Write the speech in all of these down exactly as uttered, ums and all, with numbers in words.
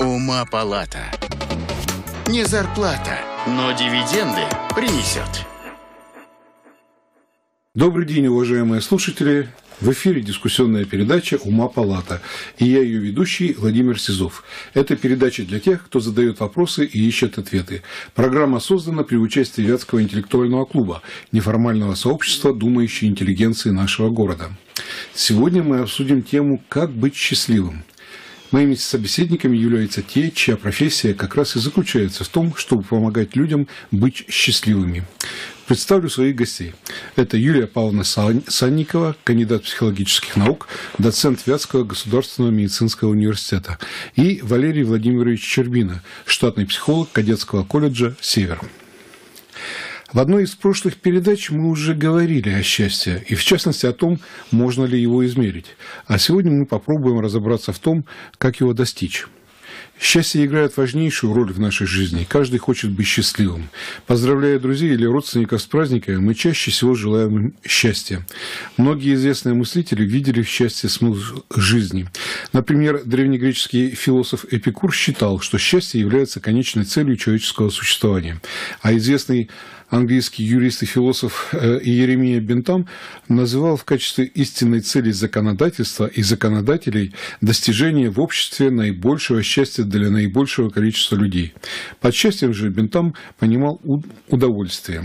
Ума палата. Не зарплата, но дивиденды принесет. Добрый день, уважаемые слушатели. В эфире дискуссионная передача «Ума палата». И я ее ведущий Владимир Сизов. Это передача для тех, кто задает вопросы и ищет ответы. Программа создана при участии Вятского интеллектуального клуба, неформального сообщества думающей интеллигенции нашего города. Сегодня мы обсудим тему «Как быть счастливым?». Моими собеседниками являются те, чья профессия как раз и заключается в том, чтобы помогать людям быть счастливыми. Представлю своих гостей. Это Юлия Павловна Санникова, кандидат психологических наук, доцент Вятского государственного медицинского университета, и Валерий Владимирович Щербина, штатный психолог кадетского колледжа «Север». В одной из прошлых передач мы уже говорили о счастье, и в частности о том, можно ли его измерить. А сегодня мы попробуем разобраться в том, как его достичь. Счастье играет важнейшую роль в нашей жизни. Каждый хочет быть счастливым. Поздравляя друзей или родственников с праздниками, мы чаще всего желаем им счастья. Многие известные мыслители видели в счастье смысл жизни. Например, древнегреческий философ Эпикур считал, что счастье является конечной целью человеческого существования. А известный английский юрист и философ Иеремия Бентам называл в качестве истинной цели законодательства и законодателей достижение в обществе наибольшего счастья для наибольшего количества людей. Под счастьем же Бентам понимал удовольствие.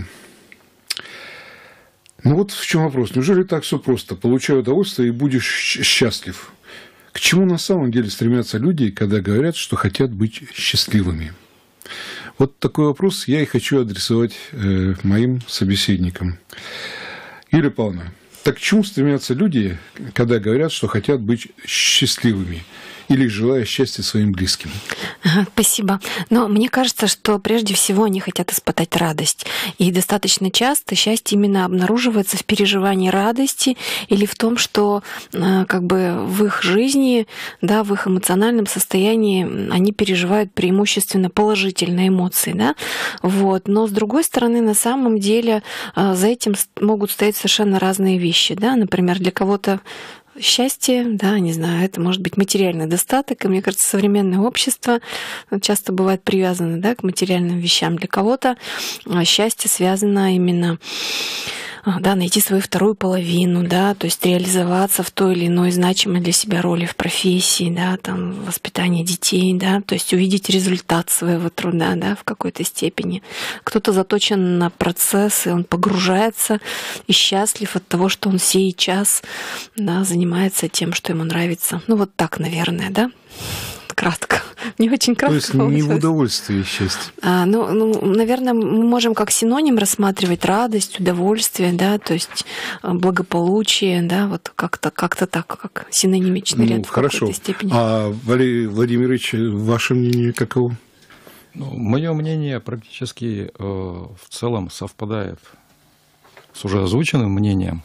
Ну вот в чем вопрос. Неужели так все просто? Получай удовольствие и будешь счастлив. К чему на самом деле стремятся люди, когда говорят, что хотят быть счастливыми? Вот такой вопрос я и хочу адресовать э, моим собеседникам. Юлия Павловна, так к чему стремятся люди, когда говорят, что хотят быть счастливыми? Или желая счастья своим близким? Спасибо. Но мне кажется, что прежде всего они хотят испытать радость. И достаточно часто счастье именно обнаруживается в переживании радости или в том, что как бы в их жизни, да, в их эмоциональном состоянии они переживают преимущественно положительные эмоции. Да? Вот. Но с другой стороны, на самом деле за этим могут стоять совершенно разные вещи. Да? Например, для кого-то счастье, да, не знаю, это может быть материальный достаток, и мне кажется, современное общество часто бывает привязано, да, к материальным вещам. Для кого-то счастье связано именно, да, найти свою вторую половину, да, то есть реализоваться в той или иной значимой для себя роли в профессии, да, там, воспитание детей, да, то есть увидеть результат своего труда, да, в какой-то степени. Кто-то заточен на процесс, и он погружается и счастлив от того, что он сей час, да, занимается тем, что ему нравится. Ну, вот так, наверное, да. Кратко. Не очень кратко. То есть не в удовольствии счастье. А, ну, ну, наверное, мы можем как синоним рассматривать радость, удовольствие, да, то есть благополучие, да, вот как-то, как-то так, как синонимичный ряд, ну, в хорошо. какой-то степени. А, Валерий Владимирович, ваше мнение каково? Ну, мое мнение практически э, в целом совпадает с уже озвученным мнением.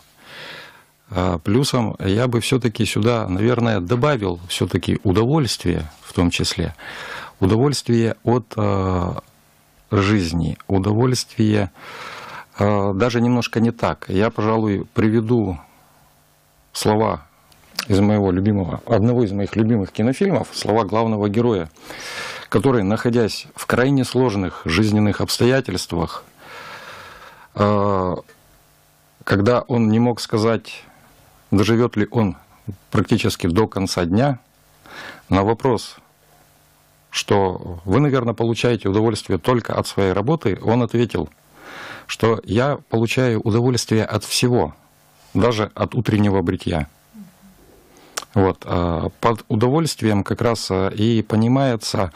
Плюсом я бы все-таки сюда, наверное, добавил все-таки удовольствие, в том числе. Удовольствие от э, жизни, удовольствие э, даже немножко не так. Я, пожалуй, приведу слова из моего любимого, одного из моих любимых кинофильмов, слова главного героя, который, находясь в крайне сложных жизненных обстоятельствах, э, когда он не мог сказать, доживет ли он практически до конца дня, на вопрос, что вы, наверное, получаете удовольствие только от своей работы, он ответил, что я получаю удовольствие от всего, даже от утреннего бритья. Вот. Под удовольствием как раз и понимается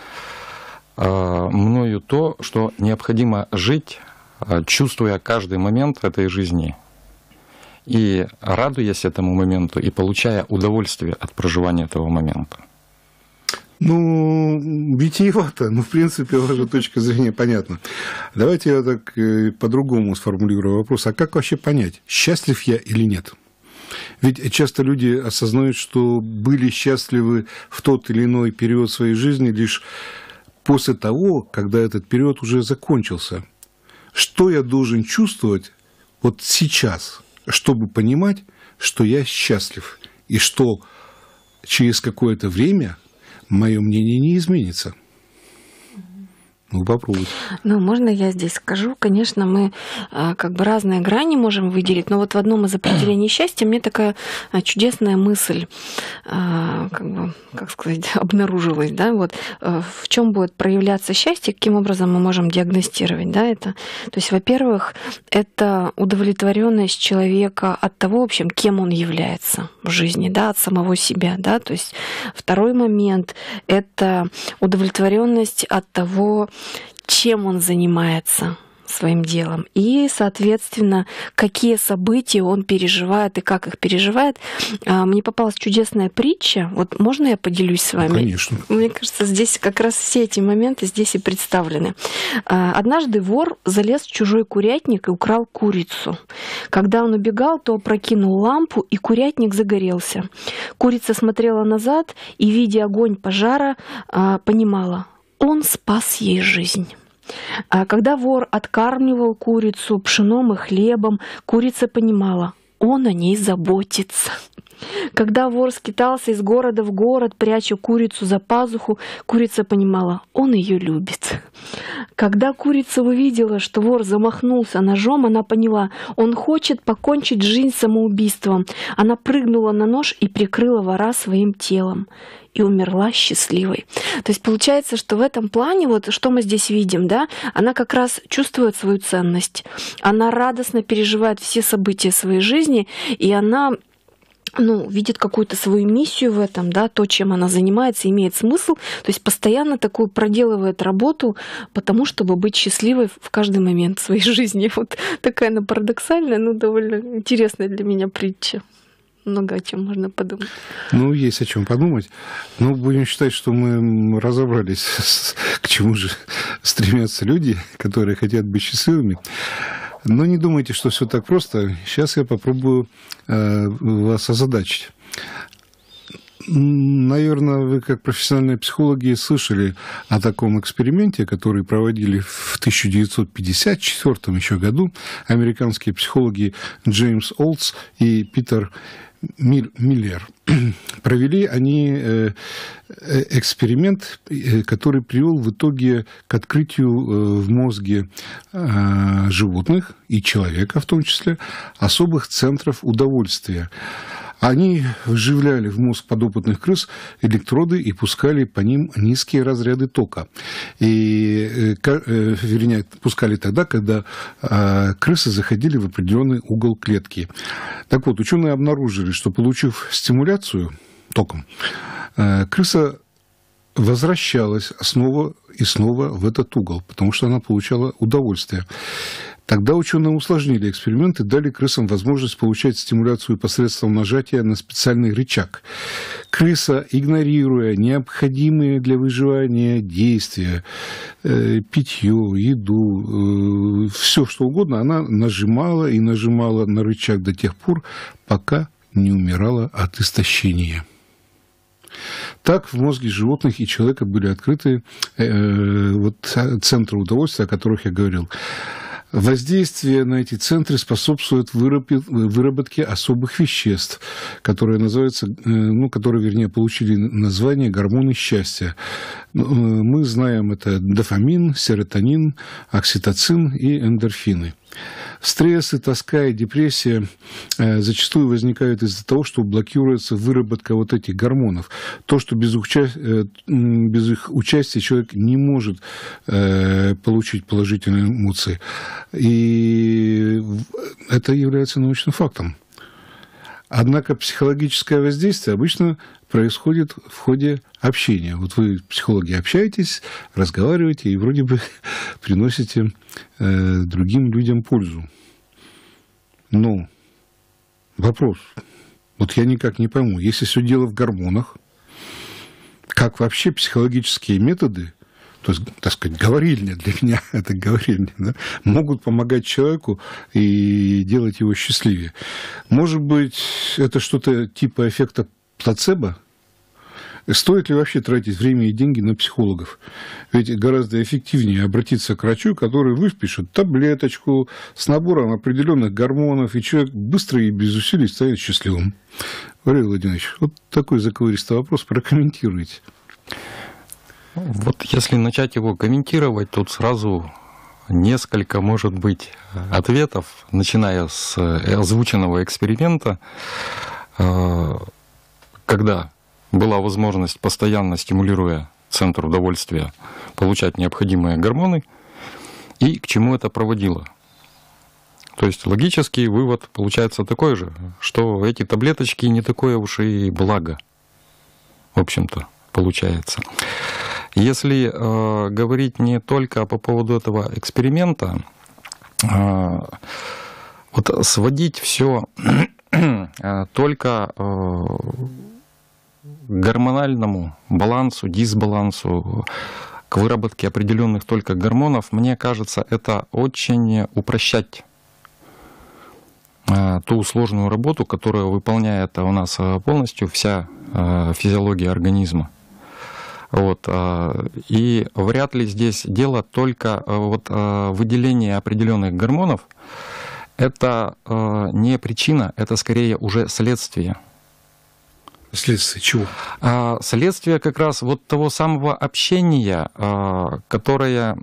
мною то, что необходимо жить, чувствуя каждый момент этой жизни, и радуясь этому моменту, и получая удовольствие от проживания этого момента. Ну, витиевато, но в принципе ваша точка зрения понятна. Давайте я так по-другому сформулирую вопрос. А как вообще понять, счастлив я или нет? Ведь часто люди осознают, что были счастливы в тот или иной период своей жизни лишь после того, когда этот период уже закончился. Что я должен чувствовать вот сейчас, чтобы понимать, что я счастлив, и что через какое-то время мое мнение не изменится. Ну, попробуйте. Ну, можно я здесь скажу? Конечно, мы как бы разные грани можем выделить, но вот в одном из определений счастья мне такая чудесная мысль, как бы, как сказать, обнаружилась, да, вот в чем будет проявляться счастье, каким образом мы можем диагностировать, да, это. То есть, во-первых, это удовлетворенность человека от того, в общем, кем он является в жизни, да, от самого себя, да, то есть второй момент – это удовлетворенность от того, чем он занимается своим делом и, соответственно, какие события он переживает и как их переживает. Мне попалась чудесная притча. Вот можно я поделюсь с вами? Конечно. Мне кажется, здесь как раз все эти моменты здесь и представлены. Однажды вор залез в чужой курятник и украл курицу. Когда он убегал, то опрокинул лампу, и курятник загорелся. Курица смотрела назад и, видя огонь пожара, понимала, он спас ей жизнь. Когда вор откармливал курицу пшеном и хлебом, курица понимала, он о ней заботится. Когда вор скитался из города в город, пряча курицу за пазуху, курица понимала, он ее любит. Когда курица увидела, что вор замахнулся ножом, она поняла, он хочет покончить жизнь самоубийством. Она прыгнула на нож и прикрыла вора своим телом. И умерла счастливой. То есть получается, что в этом плане, вот что мы здесь видим, да, она как раз чувствует свою ценность, она радостно переживает все события своей жизни, и она, ну, видит какую-то свою миссию в этом, да, то, чем она занимается, имеет смысл, то есть постоянно такую проделывает работу, потому чтобы быть счастливой в каждый момент своей жизни. Вот такая она парадоксальная, но довольно интересная для меня притча. Много о чем можно подумать. Ну, есть о чем подумать. Но будем считать, что мы разобрались, к чему же стремятся люди, которые хотят быть счастливыми. Но не думайте, что все так просто. Сейчас я попробую э, вас озадачить. Наверное, вы, как профессиональные психологи, слышали о таком эксперименте, который проводили в тысяча девятьсот пятьдесят четвёртом еще году американские психологи Джеймс Олдс и Питер Миллер. Провели они эксперимент, который привел в итоге к открытию в мозге животных и человека в том числе особых центров удовольствия. Они вживляли в мозг подопытных крыс электроды и пускали по ним низкие разряды тока. И, вернее, пускали тогда, когда крысы заходили в определенный угол клетки. Так вот, ученые обнаружили, что, получив стимуляцию током, крыса возвращалась снова и снова в этот угол, потому что она получала удовольствие. Тогда ученые усложнили эксперимент и дали крысам возможность получать стимуляцию посредством нажатия на специальный рычаг. Крыса, игнорируя необходимые для выживания действия, э, питье, еду, э, все что угодно, она нажимала и нажимала на рычаг до тех пор, пока не умирала от истощения. Так в мозге животных и человека были открыты э, вот, центры удовольствия, о которых я говорил. Воздействие на эти центры способствует выработке особых веществ, которые называются, ну, которые, вернее, получили название гормоны счастья. Мы знаем это дофамин, серотонин, окситоцин и эндорфины. Стресс и тоска и депрессия зачастую возникают из-за того, что блокируется выработка вот этих гормонов. То, что без, уча... без их участия человек не может получить положительные эмоции. И это является научным фактом. Однако психологическое воздействие обычно происходит в ходе общения. Вот вы, психологи, общаетесь, разговариваете и вроде бы приносите э, другим людям пользу. Но вопрос, вот я никак не пойму, если все дело в гормонах, как вообще психологические методы, то есть, так сказать, говорильня для меня, это говорильня, да, могут помогать человеку и делать его счастливее. Может быть, это что-то типа эффекта плацебо? Стоит ли вообще тратить время и деньги на психологов? Ведь гораздо эффективнее обратиться к врачу, который выпишет таблеточку с набором определенных гормонов, и человек быстро и без усилий станет счастливым. Валерий Владимирович, вот такой заковыристый вопрос, прокомментируйте. Вот если начать его комментировать, тут сразу несколько, может быть, ответов, начиная с озвученного эксперимента, когда была возможность, постоянно стимулируя центр удовольствия, получать необходимые гормоны, и к чему это проводило. То есть логический вывод получается такой же, что эти таблеточки не такое уж и благо, в общем-то, получается. Если э, говорить не только по поводу этого эксперимента, э, вот сводить все э, только э, к гормональному балансу, дисбалансу, к выработке определенных только гормонов, мне кажется, это очень упрощать э, ту сложную работу, которую выполняет у нас полностью вся э, физиология организма. Вот, и вряд ли здесь дело только вот выделение определенных гормонов. Это не причина, это скорее уже следствие. Следствие чего? Следствие как раз вот того самого общения, которое,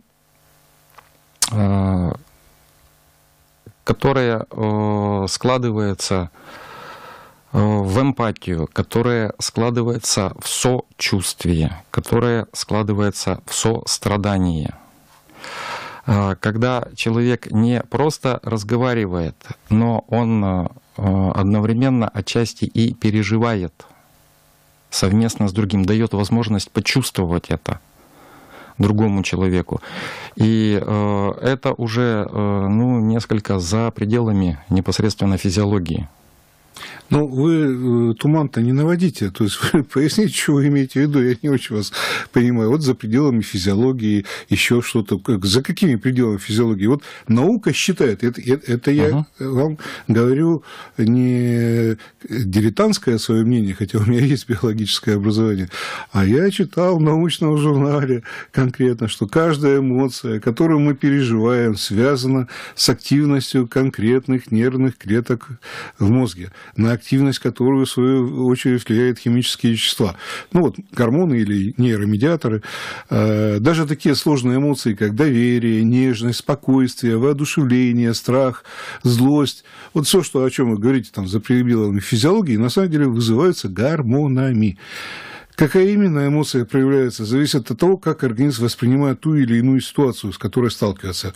которое складывается в эмпатию, которая складывается в сочувствие, которая складывается в сострадание. Когда человек не просто разговаривает, но он одновременно отчасти и переживает совместно с другим, дает возможность почувствовать это другому человеку. И это уже ну, несколько за пределами непосредственно физиологии. Ну, вы туман-то не наводите, то есть вы поясните, что вы имеете в виду, я не очень вас понимаю. Вот за пределами физиологии, еще что-то, за какими пределами физиологии? Вот наука считает, это, это я uh-huh. вам говорю не дилетантское свое мнение, хотя у меня есть биологическое образование, а я читал в научном журнале конкретно, что каждая эмоция, которую мы переживаем, связана с активностью конкретных нервных клеток в мозге, на активность которую, в свою очередь, влияют химические вещества. Ну вот, гормоны или нейромедиаторы. Даже такие сложные эмоции, как доверие, нежность, спокойствие, воодушевление, страх, злость. Вот все, что, о чем вы говорите там, за пределами физиологии, на самом деле вызываются гормонами. Какая именно эмоция проявляется, зависит от того, как организм воспринимает ту или иную ситуацию, с которой сталкивается.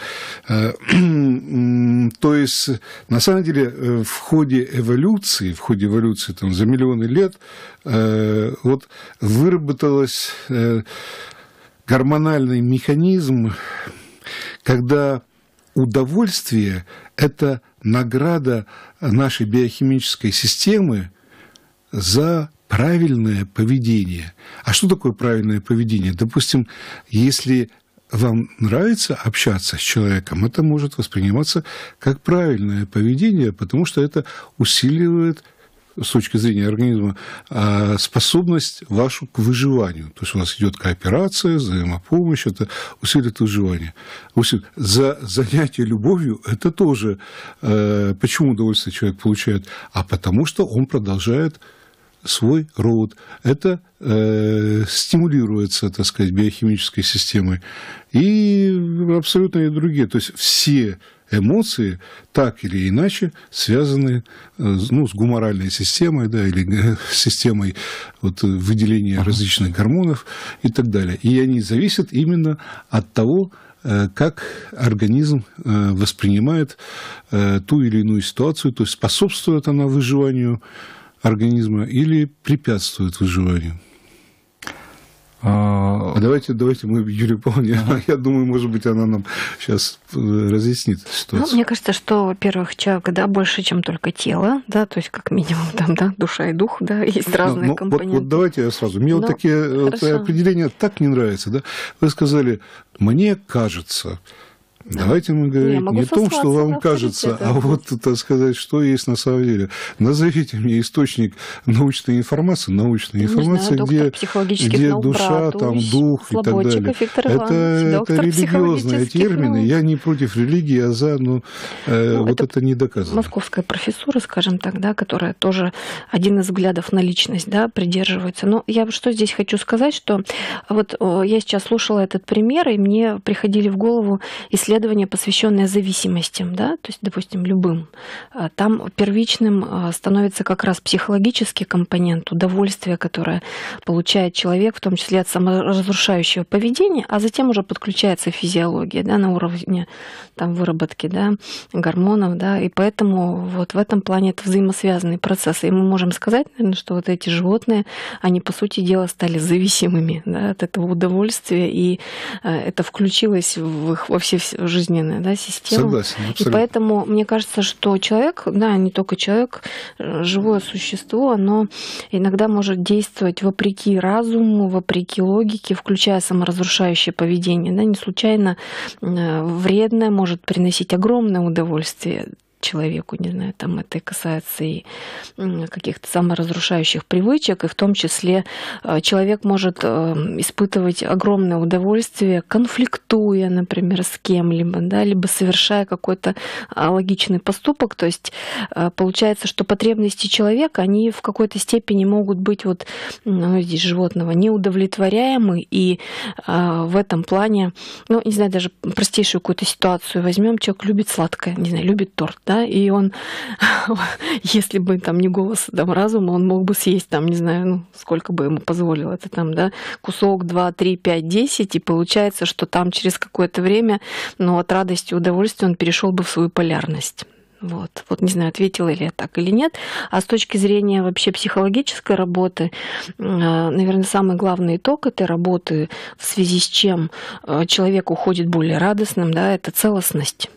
То есть, на самом деле, в ходе эволюции, в ходе эволюции там, за миллионы лет вот, выработалось гормональный механизм, когда удовольствие – это награда нашей биохимической системы за правильное поведение. А что такое правильное поведение? Допустим, если вам нравится общаться с человеком, это может восприниматься как правильное поведение, потому что это усиливает, с точки зрения организма, способность вашу к выживанию. То есть у вас идет кооперация, взаимопомощь, это усиливает выживание. За занятие любовью это тоже... Почему удовольствие человек получает? А потому что он продолжает свой род. Это э, стимулируется, так сказать, биохимической системой. И абсолютно и другие. То есть все эмоции так или иначе связаны ну, с гуморальной системой, да, или системой вот, выделения различных гормонов и так далее. И они зависят именно от того, как организм воспринимает ту или иную ситуацию, то есть способствует она выживанию организма или препятствует выживанию. А... Давайте, давайте мы Юлию Павловне, ага. Я думаю, может быть, она нам сейчас разъяснит ситуацию. Ну, мне кажется, что, во-первых, человек, да, больше, чем только тело, да, то есть как минимум там, да, душа и дух, да, есть разные ну, компоненты. Вот, вот давайте я сразу. Мне Но... вот такие вот определения так не нравятся, да. Вы сказали, мне кажется, Да. Давайте мы говорим не о том, что вам кажется, а вот, так сказать, что есть на самом деле. Назовите мне источник научной информации, научной информации, знаю, где, где душа, там, дух и так далее. Это, это религиозные термины. Я не против религии, а за, но э, ну, вот это, это не доказано. Московская профессура, скажем так, да, которая тоже один из взглядов на личность, да, придерживается. Но я что здесь хочу сказать, что вот я сейчас слушала этот пример, и мне приходили в голову исследования, посвященные зависимостям, да, то есть, допустим, любым. Там первичным становится как раз психологический компонент, удовольствие, которое получает человек, в том числе от саморазрушающего поведения, а затем уже подключается физиология, да, на уровне там, выработки, да, гормонов, да, и поэтому вот в этом плане это взаимосвязанные процессы. И мы можем сказать, наверное, что вот эти животные, они, по сути дела, стали зависимыми, да, от этого удовольствия, и это включилось в их, во все жизненная, да, система. Согласен, абсолютно. И поэтому мне кажется, что человек, да, не только человек, живое существо, оно иногда может действовать вопреки разуму, вопреки логике, включая саморазрушающее поведение. Да, не случайно вредное может приносить огромное удовольствие человеку, не знаю, там это касается и каких-то саморазрушающих привычек, и в том числе человек может испытывать огромное удовольствие, конфликтуя, например, с кем-либо, да, либо совершая какой-то логичный поступок. То есть получается, что потребности человека, они в какой-то степени могут быть вот, ну, здесь животного, неудовлетворяемы, и в этом плане, ну, не знаю, даже простейшую какую-то ситуацию возьмем, человек любит сладкое, не знаю, любит торт, да, и он, если бы там не голос там, разума, он мог бы съесть там, не знаю, ну, сколько бы ему позволило это там, да, кусок, два, три, пять, десять, и получается, что там через какое-то время, ну, от радости и удовольствия он перешел бы в свою полярность. Вот. Вот не знаю, ответила ли я так или нет. А с точки зрения вообще психологической работы, наверное, самый главный итог этой работы, в связи с чем человек уходит более радостным, да, это целостность.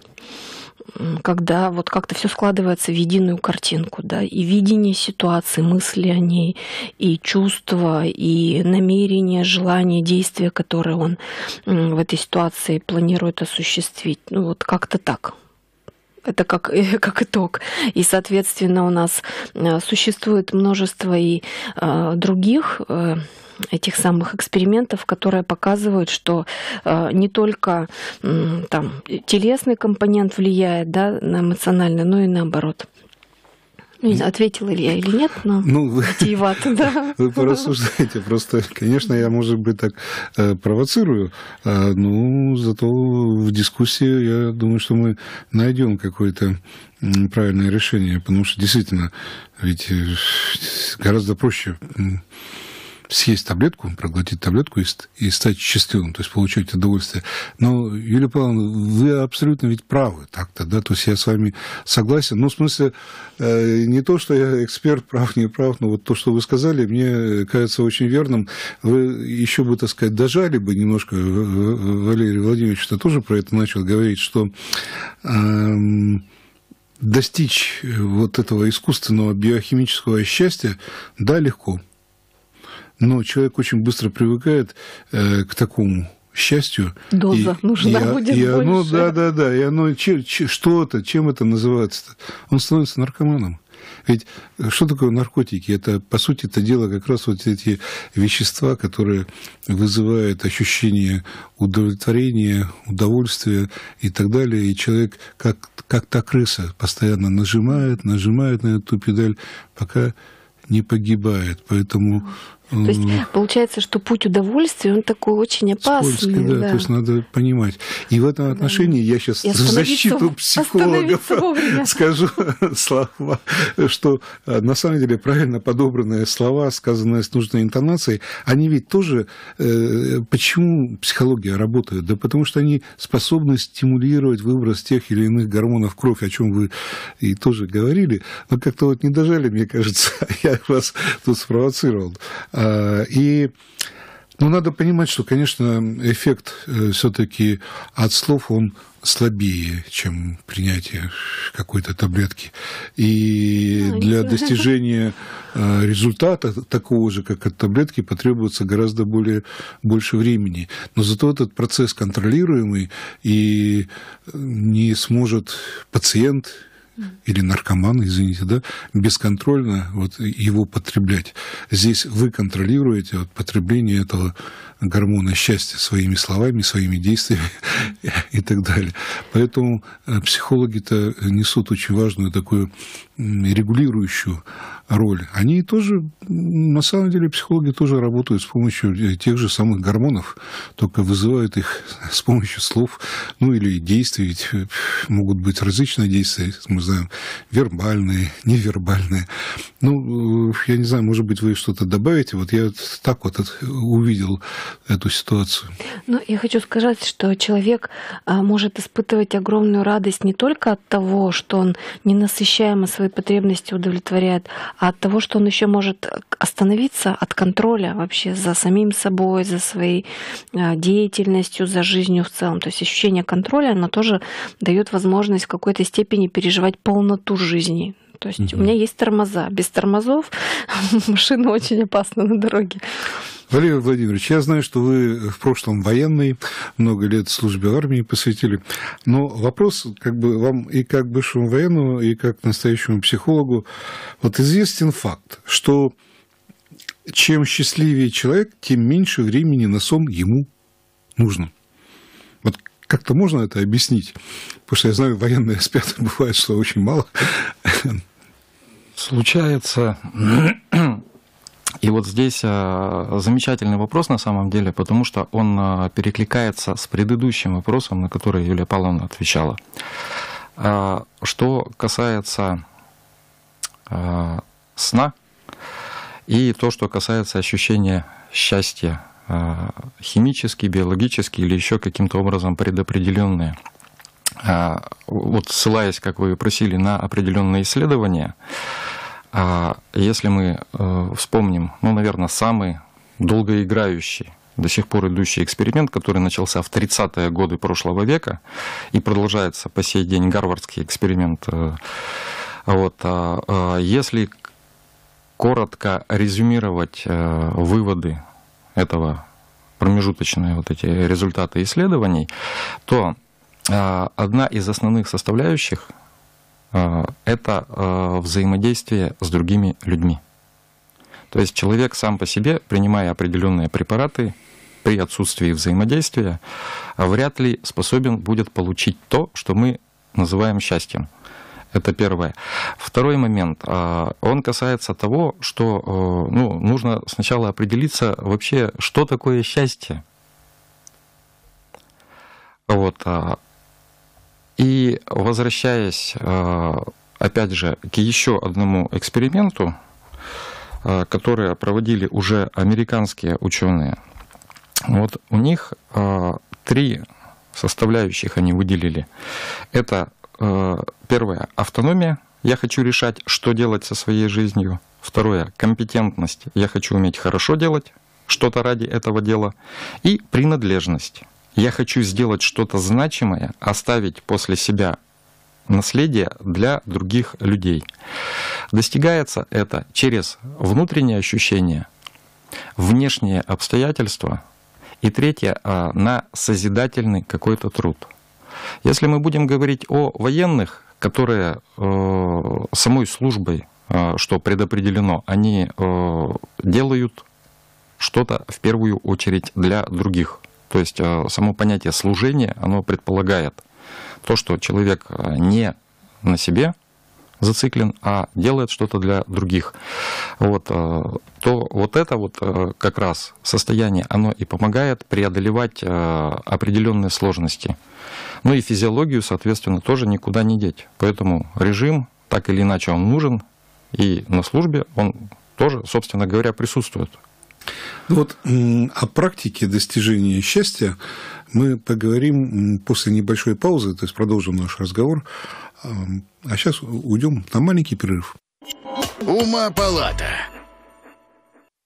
Когда вот как-то все складывается в единую картинку, да, и видение ситуации, мысли о ней, и чувства, и намерения, желания, действия, которые он в этой ситуации планирует осуществить. Ну вот как-то так. Это как, как итог. И, соответственно, у нас существует множество и других этих самых экспериментов, которые показывают, что э, не только э, там, телесный компонент влияет, да, на эмоциональный, но и наоборот. Ну, ответила ли я или нет, но ну, вы, витиевато, да. Вы порассуждаете. Просто, конечно, я, может быть, так э, провоцирую, э, но зато в дискуссии я думаю, что мы найдем какое-то правильное решение, потому что действительно, ведь гораздо проще съесть таблетку, проглотить таблетку и, и стать счастливым, то есть получать удовольствие. Но, Юлия Павловна, вы абсолютно ведь правы так-то, да, то есть я с вами согласен. Ну, в смысле, э, не то, что я эксперт, прав, не прав, но вот то, что вы сказали, мне кажется очень верным. Вы еще бы, так сказать, дожали бы немножко, Валерий Владимирович, что тоже про это начал говорить, что э, достичь вот этого искусственного биохимического счастья, да, легко. Но человек очень быстро привыкает э, к такому счастью. Доза и, нужна и, будет и больше. Оно, да, да, да. И оно че, че, что-то, чем это называется-то? Он становится наркоманом. Ведь что такое наркотики? Это, по сути, это дело как раз вот эти вещества, которые вызывают ощущение удовлетворения, удовольствия и так далее. И человек, как, как та крыса, постоянно нажимает, нажимает на эту педаль, пока не погибает. Поэтому... То есть получается, что путь удовольствия, он такой очень опасный. Скользкий, да, да, то есть надо понимать. И в этом отношении да. я сейчас в защиту психологов скажу слова, что на самом деле правильно подобранные слова, сказанные с нужной интонацией, они ведь тоже... Почему психология работает? Да потому что они способны стимулировать выброс тех или иных гормонов в кровь, о чем вы и тоже говорили, но как-то вот не дожали, мне кажется, я вас тут спровоцировал. И Но надо понимать, что, конечно, эффект все-таки от слов, он слабее, чем принятие какой-то таблетки. И для достижения результата такого же, как от таблетки, потребуется гораздо более, больше времени. Но зато этот процесс контролируемый, и не сможет пациент или наркоман, извините, да, бесконтрольно вот его потреблять. Здесь вы контролируете вот потребление этого гормона счастья своими словами, своими действиями и так далее. Поэтому психологи-то несут очень важную такую регулирующую роль. Они тоже, на самом деле, психологи тоже работают с помощью тех же самых гормонов, только вызывают их с помощью слов, ну или действий, ведь могут быть различные действия, мы знаем, вербальные, невербальные. Ну, я не знаю, может быть, вы что-то добавите, вот я так вот увидел эту ситуацию. Ну, я хочу сказать, что человек может испытывать огромную радость не только от того, что он ненасыщаемо свои потребности удовлетворяет, а от того, что он еще может остановиться от контроля вообще за самим собой, за своей деятельностью, за жизнью в целом. То есть ощущение контроля, оно тоже дает возможность в какой-то степени переживать полноту жизни. То есть mm-hmm. у меня есть тормоза. Без тормозов машина очень опасна на дороге. Валерий Владимирович, я знаю, что вы в прошлом военный, много лет службе в армии посвятили, но вопрос как бы вам и как бывшему военному, и как настоящему психологу. Вот известен факт, что чем счастливее человек, тем меньше времени на сон ему нужно. Вот как-то можно это объяснить? Потому что я знаю, военные спят, бывает, что очень мало. Случается... И вот здесь замечательный вопрос на самом деле, потому что он перекликается с предыдущим вопросом, на который Юлия Павловна отвечала. Что касается сна и то, что касается ощущения счастья, химически, биологически или еще каким-то образом предопределенные. Вот ссылаясь, как вы просили, на определенные исследования, а если мы э, вспомним, ну, наверное, самый долгоиграющий, до сих пор идущий эксперимент, который начался в тридцатые годы прошлого века и продолжается по сей день, гарвардский эксперимент. Э, вот, э, если коротко резюмировать э, выводы этого, промежуточные вот эти результаты исследований, то э, одна из основных составляющих это взаимодействие с другими людьми. То есть человек сам по себе, принимая определенные препараты, при отсутствии взаимодействия, вряд ли способен будет получить то, что мы называем счастьем. Это первое. Второй момент, он касается того, что ну, нужно сначала определиться вообще, что такое счастье. Вот. И возвращаясь, опять же, к еще одному эксперименту, который проводили уже американские ученые, вот у них три составляющих они выделили. Это первое – автономия, я хочу решать, что делать со своей жизнью. Второе – компетентность, я хочу уметь хорошо делать что-то ради этого дела. И принадлежность. Я хочу сделать что-то значимое, оставить после себя наследие для других людей. Достигается это через внутренние ощущения, внешние обстоятельства и третье – на созидательный какой-то труд. Если мы будем говорить о военных, которые самой службой, что предопределено, они делают что-то в первую очередь для других. То есть само понятие служения, оно предполагает то, что человек не на себе зациклен, а делает что-то для других. Вот, то вот это вот как раз состояние, оно и помогает преодолевать определенные сложности. Ну и физиологию, соответственно, тоже никуда не деть. Поэтому режим, так или иначе, он нужен, и на службе он тоже, собственно говоря, присутствует. Вот о практике достижения счастья мы поговорим после небольшой паузы, то есть продолжим наш разговор. А сейчас уйдем на маленький перерыв. Ума-палата.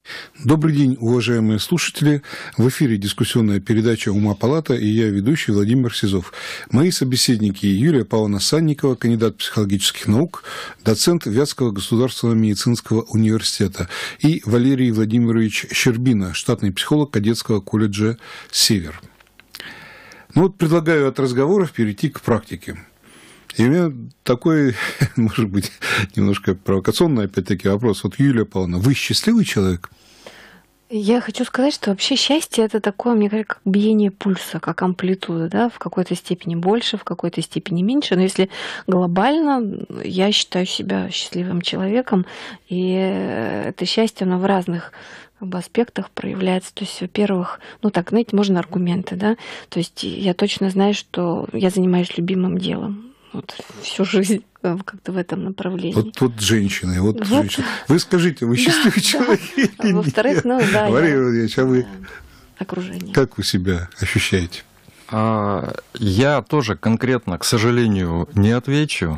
Добрый день, уважаемые слушатели. В эфире дискуссионная передача «Ума палата» и я, ведущий Владимир Сизов. Мои собеседники Юлия Павловна Санникова, кандидат психологических наук, доцент Вятского государственного медицинского университета, и Валерий Владимирович Щербина, штатный психолог кадетского колледжа «Север». Ну вот предлагаю от разговоров перейти к практике. И у меня такой, может быть, немножко провокационный, опять-таки, вопрос. Вот, Юлия Павловна, вы счастливый человек? Я хочу сказать, что вообще счастье – это такое, мне кажется, как биение пульса, как амплитуда, да, в какой-то степени больше, в какой-то степени меньше. Но если глобально, я считаю себя счастливым человеком, и это счастье, оно в разных как бы аспектах проявляется. То есть, во-первых, ну так, знаете, можно аргументы, да, то есть я точно знаю, что я занимаюсь любимым делом. Вот всю жизнь как-то в этом направлении. Вот тут женщины, вот, вот. Женщины. Вы скажите, вы счастливый да, человек или нет? Во-вторых, ну да. Валерий Владимирович, а вы окружение. Как вы себя ощущаете? Я тоже конкретно, к сожалению, не отвечу.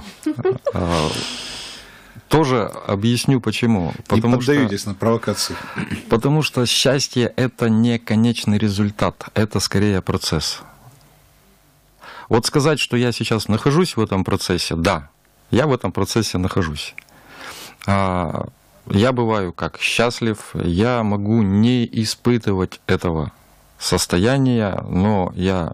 Тоже объясню, почему. Потому не поддаетесь что, на провокации. Потому что счастье – это не конечный результат, это скорее процесс. Вот сказать, что я сейчас нахожусь в этом процессе, да, я в этом процессе нахожусь. Я бываю как счастлив, я могу не испытывать этого состояния, но я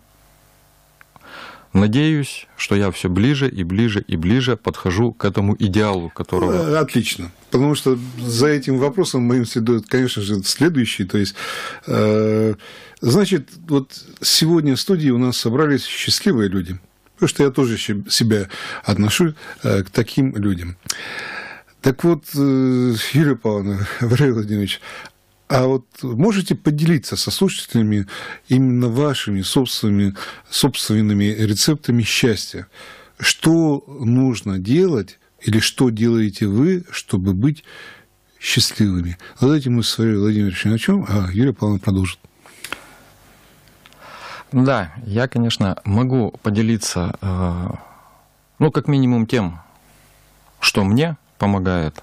надеюсь, что я все ближе и ближе и ближе подхожу к этому идеалу, которого... Отлично, потому что за этим вопросом моим следует, конечно же, следующий, то есть... Значит, вот сегодня в студии у нас собрались счастливые люди, потому что я тоже себя отношу к таким людям. Так вот, Юлия Павловна, Валерий Владимирович, а вот можете поделиться со слушателями именно вашими собственными, собственными рецептами счастья? Что нужно делать или что делаете вы, чтобы быть счастливыми? Вот этим мы с Валерием Владимировичем начнем, а Юлия Павловна продолжит. Да, я, конечно, могу поделиться, ну, как минимум тем, что мне помогает.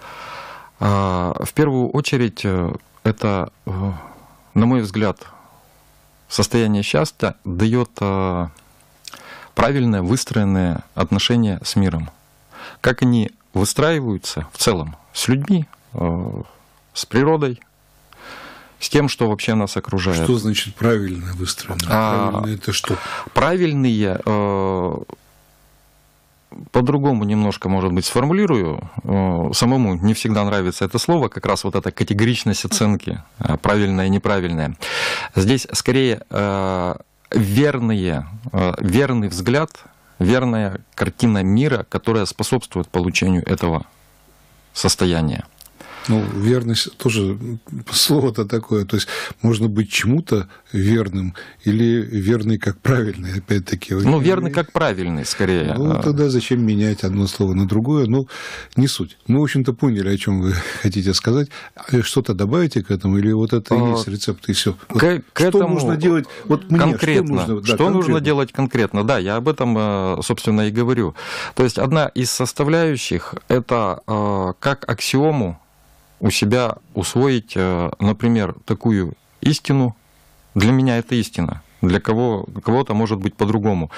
В первую очередь, это, на мой взгляд, состояние счастья дает правильное выстроенное отношение с миром. Как они выстраиваются в целом с людьми, с природой, с тем, что вообще нас окружает. Что значит правильно выстроено? А, правильно это что? Правильные, э, по-другому немножко, может быть, сформулирую. Э, самому не всегда нравится это слово, как раз вот эта категоричность оценки, э, правильное и неправильное. Здесь скорее э, верные, э, верный взгляд, верная картина мира, которая способствует получению этого состояния. Ну, верность тоже слово-то такое. То есть можно быть чему-то верным или верный как правильный, опять-таки. Ну, верный как правильный, скорее. Ну, тогда зачем менять одно слово на другое? Ну, не суть. Мы, в общем-то, поняли, о чем вы хотите сказать. Что-то добавите к этому, или вот это и есть рецепт, и все. Вот к, к что этому нужно делать вот мне, конкретно? Что, нужно, да, что конкретно? нужно делать конкретно? Да, я об этом, собственно, и говорю. То есть одна из составляющих – это как аксиому у себя усвоить, например, такую истину. Для меня это истина, для кого, кого-то может быть по-другому,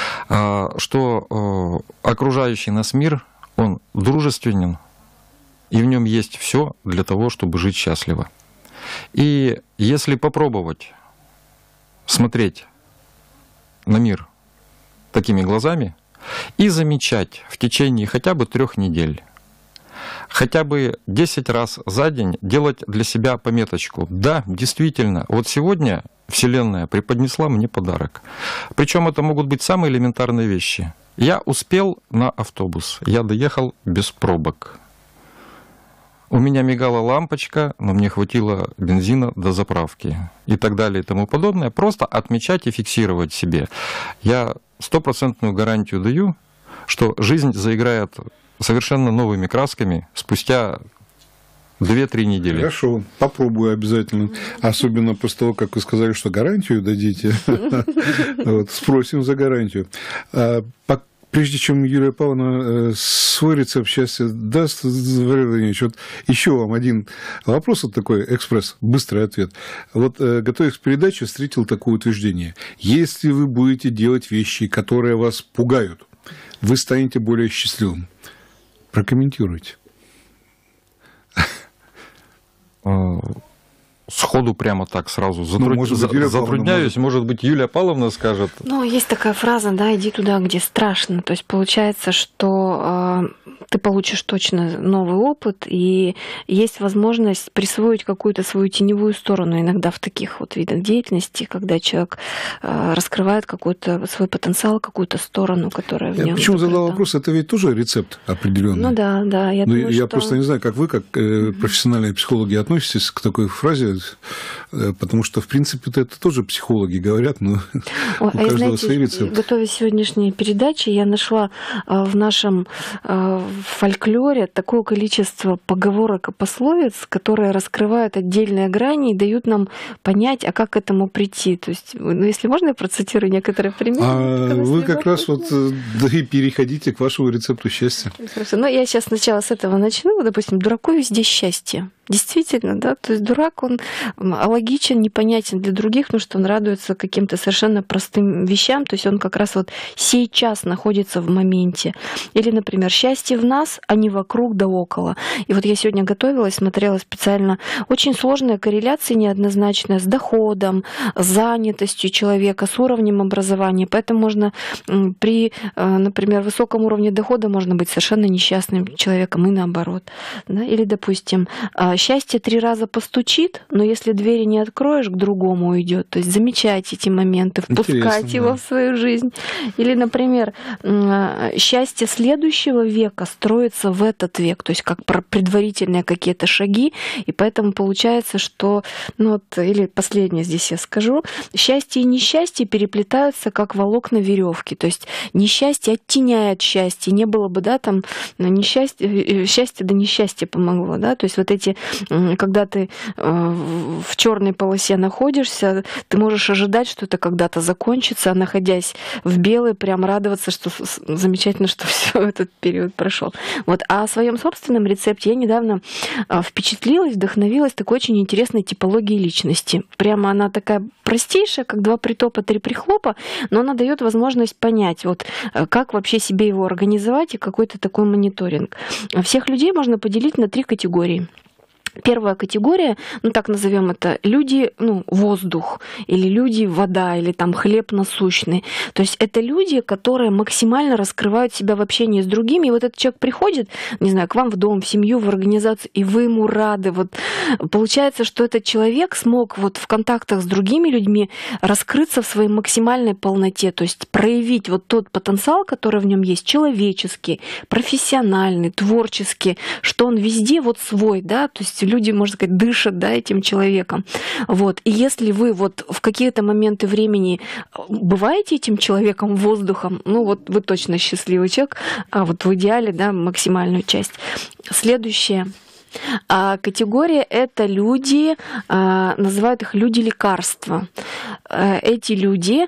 что окружающий нас мир, он дружественен, и в нем есть все для того, чтобы жить счастливо. И если попробовать смотреть на мир такими глазами и замечать в течение хотя бы трех недель, хотя бы десять раз за день делать для себя пометочку. Да, действительно, вот сегодня Вселенная преподнесла мне подарок. Причем это могут быть самые элементарные вещи. Я успел на автобус, я доехал без пробок. У меня мигала лампочка, но мне хватило бензина до заправки. И так далее и тому подобное. Просто отмечать и фиксировать себе. Я стопроцентную гарантию даю, что жизнь заиграет совершенно новыми красками спустя две-три недели. Хорошо, попробую обязательно. Особенно после того, как вы сказали, что гарантию дадите. Спросим за гарантию. Прежде чем Юлия Павловна свой рецепт счастья даст, Валерий Владимирович, вот еще вам один вопрос, вот такой экспресс, быстрый ответ. Вот, готовясь к передаче, встретил такое утверждение. Если вы будете делать вещи, которые вас пугают, вы станете более счастливым. Прокомментируйте. Сходу прямо так сразу Затруд... ну, может быть, Юлия затрудняюсь, Павловна, может быть, Юлия Павловна скажет. Ну, есть такая фраза, да, иди туда, где страшно. То есть получается, что э, ты получишь точно новый опыт, и есть возможность присвоить какую-то свою теневую сторону иногда в таких вот видах деятельности, когда человек э, раскрывает какой-то свой потенциал, какую-то сторону, которая в нем. Я почему закрыта. задал вопрос, это ведь тоже рецепт определенный. Ну да, да. Я, Но думаю, я что... просто не знаю, как вы, как профессиональные психологи, относитесь к такой фразе, потому что, в принципе, это тоже психологи говорят, но Ой, у каждого знаете, свои рецепты. Готовясь к сегодняшней передаче, я нашла в нашем фольклоре такое количество поговорок и пословиц, которые раскрывают отдельные грани и дают нам понять, а как к этому прийти. То есть, ну, если можно, я процитирую некоторые примеры. А вы как раз вот да и переходите к вашему рецепту счастья. Хорошо. Ну, я сейчас сначала с этого начну. Допустим, дураку везде счастье. Действительно, да, то есть дурак, он алогичен, непонятен для других, потому что он радуется каким-то совершенно простым вещам, то есть он как раз вот сейчас находится в моменте. Или, например, счастье в нас, а не вокруг да около. И вот я сегодня готовилась, смотрела специально, очень сложная корреляция неоднозначная с доходом, с занятостью человека, с уровнем образования, поэтому можно при, например, высоком уровне дохода можно быть совершенно несчастным человеком и наоборот. Да? Или, допустим, счастье три раза постучит, но если двери не откроешь, к другому уйдет. То есть замечать эти моменты, впускать Интересно, его да. в свою жизнь. Или, например, счастье следующего века строится в этот век, то есть как предварительные какие-то шаги, и поэтому получается, что, ну вот, или последнее здесь я скажу, счастье и несчастье переплетаются как волокна веревки, то есть несчастье оттеняет счастье, не было бы, да, там, несчастье, счастье да несчастье помогло, да, то есть вот эти, когда ты в черной полосе находишься, ты можешь ожидать, что это когда-то закончится, а находясь в белой, прям радоваться, что замечательно, что все этот период прошел. Вот. А о своем собственном рецепте я недавно впечатлилась, вдохновилась такой очень интересной типологией личности. Прямо она такая простейшая, как два притопа, три прихлопа, но она дает возможность понять, вот, как вообще себе его организовать и какой-то такой мониторинг. Всех людей можно поделить на три категории. Первая категория, ну так назовем это, люди, ну, воздух, или люди, вода, или там хлеб насущный. То есть это люди, которые максимально раскрывают себя в общении с другими. И вот этот человек приходит, не знаю, к вам в дом, в семью, в организацию, и вы ему рады. Вот получается, что этот человек смог вот в контактах с другими людьми раскрыться в своей максимальной полноте, то есть проявить вот тот потенциал, который в нем есть, человеческий, профессиональный, творческий, что он везде вот свой, да, то есть люди, можно сказать, дышат, да, этим человеком. Вот. И если вы вот в какие-то моменты времени бываете этим человеком, воздухом, ну вот вы точно счастливый человек, а вот в идеале, да, максимальную часть. Следующее. А категория — это люди, называют их люди-лекарства. Эти люди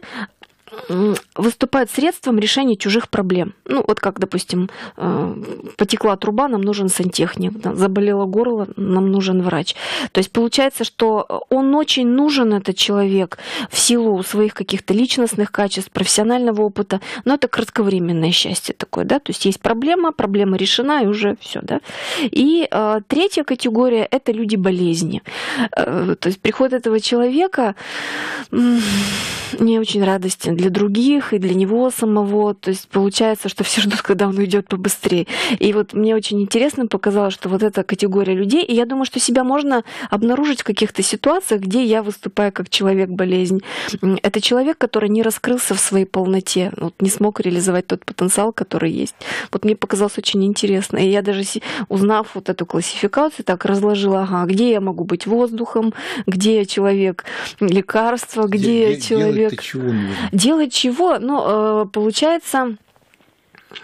выступают средством решения чужих проблем. Ну, вот как, допустим, потекла труба, нам нужен сантехник, заболело горло, нам нужен врач. То есть получается, что он очень нужен, этот человек, в силу своих каких-то личностных качеств, профессионального опыта, но это кратковременное счастье такое, да, то есть есть проблема, проблема решена, и уже все, да. И э, третья категория — это люди болезни. Э, то есть приход этого человека э, не очень радостен для других и для него самого. То есть получается, что все ждут, когда он уйдет побыстрее. И вот мне очень интересно показалось, что вот эта категория людей, и я думаю, что себя можно обнаружить в каких-то ситуациях, где я выступаю как человек-болезнь. Это человек, который не раскрылся в своей полноте, вот не смог реализовать тот потенциал, который есть. Вот мне показалось очень интересно. И я даже, узнав вот эту классификацию, так разложила, ага, где я могу быть воздухом, где я человек лекарства, где я человек... Делать чего нужно? Делать чего? Ну, получается,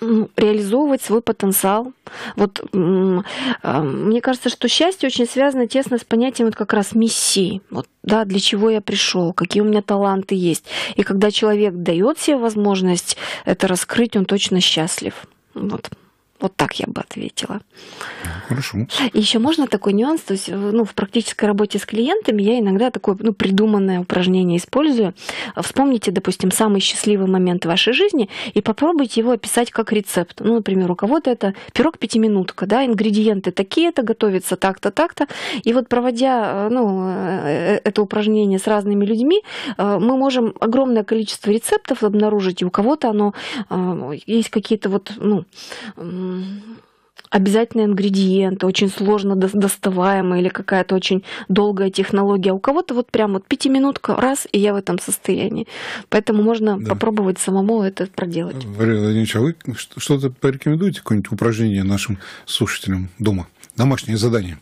реализовывать свой потенциал. Вот мне кажется, что счастье очень связано тесно с понятием вот как раз миссии. Вот, да, для чего я пришел, какие у меня таланты есть. И когда человек дает себе возможность это раскрыть, он точно счастлив. Вот. Вот так я бы ответила. Хорошо. И еще можно такой нюанс, то есть, ну, в практической работе с клиентами я иногда такое, ну, придуманное упражнение использую. Вспомните, допустим, самый счастливый момент в вашей жизни и попробуйте его описать как рецепт. Ну, например, у кого-то это пирог-пятиминутка, да, ингредиенты такие-то, готовится так-то, так-то. И вот проводя, ну, это упражнение с разными людьми, мы можем огромное количество рецептов обнаружить, и у кого-то оно есть какие-то вот, ну, обязательные ингредиенты, очень сложно доставаемые или какая-то очень долгая технология. А у кого-то вот прям вот пятиминутка, раз, и я в этом состоянии. Поэтому можно да. попробовать самому это проделать. Валерий Владимирович, а вы что-то порекомендуете, какое-нибудь упражнение нашим слушателям дома? Домашнее задание.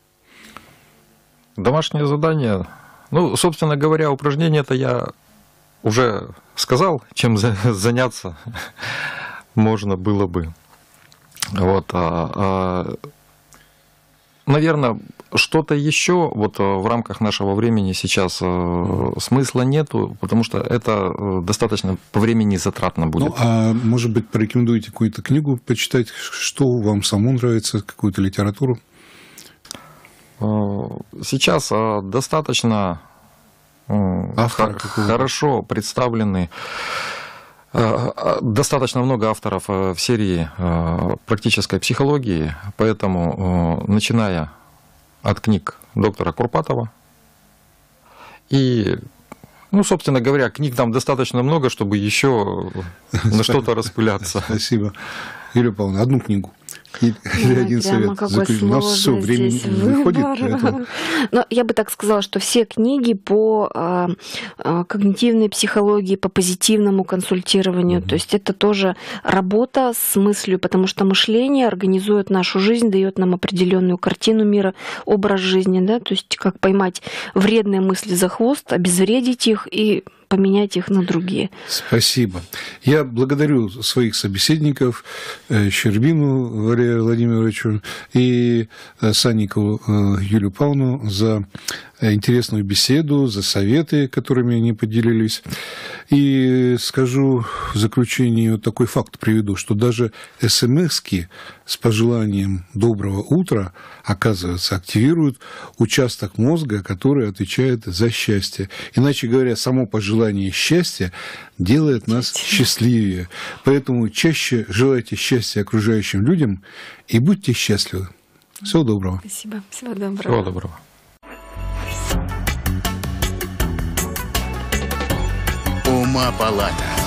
Домашнее задание? Ну, собственно говоря, упражнение-то я уже сказал, чем заняться можно было бы. Вот, а, а, наверное, что-то еще вот в рамках нашего времени сейчас смысла нету, потому что это достаточно по времени затратно будет. Ну, а может быть, порекомендуете какую-то книгу почитать, что вам самому нравится, какую-то литературу? Сейчас достаточно Автор, хорошо представлены. Достаточно много авторов в серии практической психологии, поэтому, начиная от книг доктора Курпатова, и, ну, собственно говоря, книг там достаточно много, чтобы еще на что-то распыляться. Спасибо. Юлия Павловна, одну книгу. Или Ой, один совет. У нас все, времени выходит. Но я бы так сказала, что все книги по э, э, когнитивной психологии, по позитивному консультированию, mm-hmm. то есть это тоже работа с мыслью, потому что мышление организует нашу жизнь, дает нам определенную картину мира, образ жизни, да, то есть как поймать вредные мысли за хвост, обезвредить их и поменять их на другие. Спасибо. Я благодарю своих собеседников, Щербину Валерию Владимировичу и Санникову Юлию Павловну за интересную беседу, за советы, которыми они поделились. И скажу в заключение вот такой факт приведу, что даже эс-эм-эски с пожеланием доброго утра, оказывается, активируют участок мозга, который отвечает за счастье. Иначе говоря, само пожелание счастья делает нас счастливее. Поэтому чаще желайте счастья окружающим людям и будьте счастливы. Всего доброго. Спасибо. Всего доброго. Всего доброго. Ума-палата.